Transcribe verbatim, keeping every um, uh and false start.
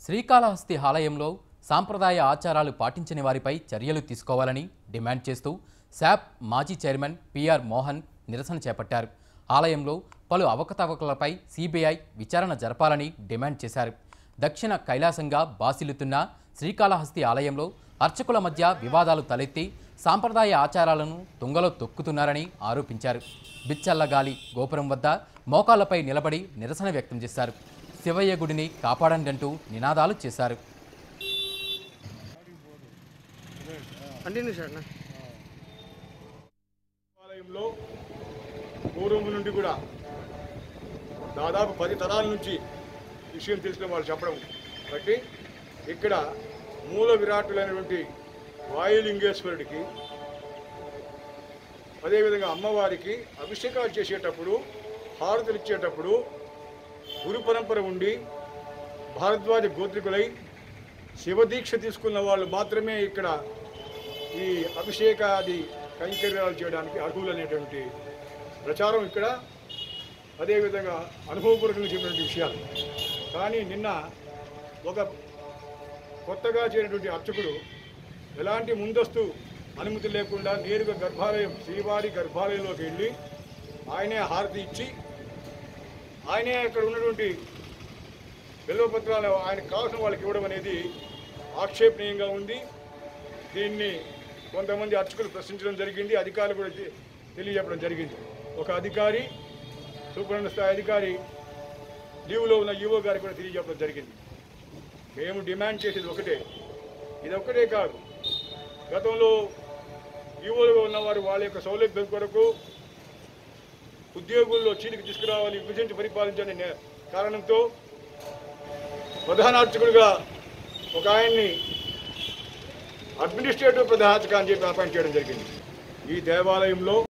శ్రీకాళహస్తి ఆలయంలో సాంప్రదాయ ఆచారాలు పాటించని వారిపై చర్యలు తీసుకోవాలని డిమాండ్ చేస్తూ శాప్ మాజీ చైర్మన్ పిఆర్ మోహన్ నిరసన చేపట్టారు. ఆలయంలో పలు అవకతవకలపై సిబిఐ విచారణ జరపాలని డిమాండ్ చేశారు. దక్షిణ కైలాసంగా బాసిల్లుతున్న శ్రీకాళహస్తి ఆలయంలో అర్చకుల మధ్య వివాదాలు తలెత్తి సాంప్రదాయ ఆచారాలను తుంగలో తొక్కుతున్నారని ఆరోపించారు. బిచ్చల్లగాలి గోపురం వద్ద మోకాళ్లపై నిలబడి నిరసన వ్యక్తం చేశారు. శివయ్య గుడిని కాపాడండంటూ నినాదాలు చేశారు. ఆలయంలో పూర్వం నుండి కూడా దాదాపు పది తరాల నుంచి విషయం తెలిసిన వాళ్ళు చెప్పడం బట్టి ఇక్కడ మూల విరాటులైనటువంటి వాయులింగేశ్వరుడికి అదేవిధంగా అమ్మవారికి అభిషేకాలు చేసేటప్పుడు హారతులు ఇచ్చేటప్పుడు గురు పరంపర ఉండి భారద్వాజ గోత్రికులై శివదీక్ష తీసుకున్న వాళ్ళు మాత్రమే ఇక్కడ ఈ అభిషేకాది కైంకర్యాలు చేయడానికి అర్హులనేటువంటి ప్రచారం ఇక్కడ అదేవిధంగా అనుభవపూర్వకంగా చెప్పినటువంటి విషయాలు. కానీ నిన్న ఒక కొత్తగా చేరినటువంటి అర్చకుడు ఎలాంటి ముందస్తు అనుమతి లేకుండా నేరుగా గర్భాలయం శ్రీవారి గర్భాలయంలోకి వెళ్ళి ఆయనే హారతి ఇచ్చి ఆయనే అక్కడ ఉన్నటువంటి బిల్వపత్రాలు ఆయనకు కావాల్సిన వాళ్ళకి ఇవ్వడం అనేది ఆక్షేపణీయంగా ఉంది. దీన్ని కొంతమంది అర్చకులు ప్రశ్నించడం జరిగింది, అధికారులు కూడా తెలియజెప్పడం జరిగింది. ఒక అధికారి సూపరింటెండెంట్ స్థాయి అధికారి లీవ్లో ఉన్న ఈవో గారికి కూడా తెలియజెప్పడం జరిగింది. మేము డిమాండ్ చేసేది ఒకటే, ఇది ఒక్కటే కాదు, గతంలో ఈవోలుగా ఉన్నవారు వాళ్ళ యొక్క సౌలభ్యం కొరకు ఉద్యోగుల్లో చీలికి తీసుకురావాలి, విభజించి పరిపాలించని కారణంతో ప్రధాన అర్చకుడిగా ఒక ఆయన్ని అడ్మినిస్ట్రేటివ్ ప్రధాన అర్చక అని చెప్పి అపాయింట్ చేయడం జరిగింది. ఈ దేవాలయంలో